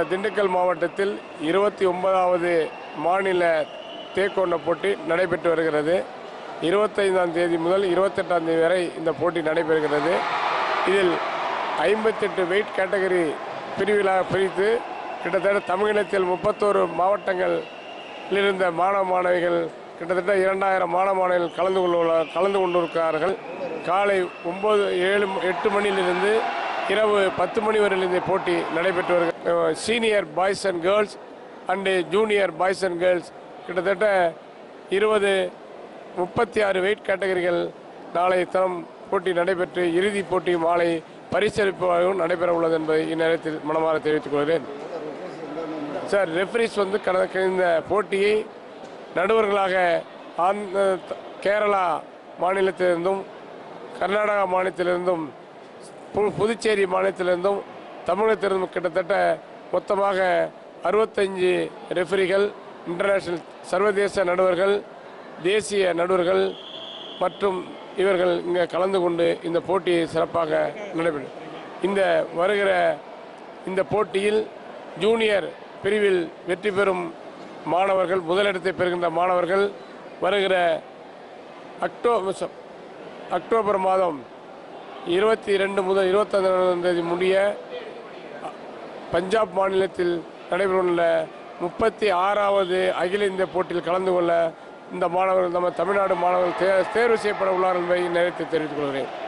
திண்டுக்கல் மாவட்டத்தில் 29வது மாநில தேக்கோண்ட போட்டி நடைபெற்று வருகிறது. 25ஆம் தேதி முதல் 28ஆம் தேதி வரை இந்த போட்டி நடைபெறுகிறது. இதில் 58 வெயிட் கேட்டகரி பிரிவிலாக பிரித்து கிட்டத்தட்ட தமிழகத்தில் 31 மாவட்டங்களில் இருந்த மாணவ மாணவிகள் கிட்டத்தட்ட 2000 மாணவ மாணவிகள் கலந்து கொண்டிருக்கிறார்கள். காலை 8 மணியிலிருந்து இரவு 10 மணி வரையில் இந்த போட்டி நடைபெற்று வருகிறது. Senior boys and girls and junior boys and girls கிட்டத்தட்ட 36 வெயிட் கேட்டகரிகள் நாளை தினம் போட்டி நடைபெற்று இறுதிப் போட்டி மாலை பரிசளிப்பாகவும் நடைபெற உள்ளது என்பதை இந்நேரத்தில் மனமாற தெரிவித்துக் கொள்கிறேன். சார், ரெஃபரிஸ் இந்த போட்டியை நடுவர்களாக கேரளா மாநிலத்திலிருந்தும் கர்நாடகா மாநிலத்திலிருந்தும் புதுச்சேரி மாநிலத்திலிருந்தும் தமிழகத்திலிருந்தும் கிட்டத்தட்ட மொத்தமாக 65 ரெஃபரிகள், இன்டர்நேஷனல் சர்வதேச நடுவர்கள், தேசிய நடுவர்கள் மற்றும் இவர்கள் இங்கே கலந்து கொண்டு இந்த போட்டியை சிறப்பாக நடைபெறும். வருகிற இந்த போட்டியில் ஜூனியர் பிரிவில் வெற்றி பெறும் மாணவர்கள், முதலிடத்தை பெறுகின்ற மாணவர்கள் வருகிற அக்டோபர் மாதம் 22 முதல் 25ஆம் தேதி முடிய பஞ்சாப் மாநிலத்தில் நடைபெறவுள்ள 36வது அகில இந்திய போட்டியில் கலந்து கொள்ள இந்த மாணவர்கள், நம்ம தமிழ்நாடு மாணவர்கள் தேர்வு செய்யப்பட உள்ளார்கள் என்பதை நேரத்தை தெரிவித்துக் கொள்கிறேன்.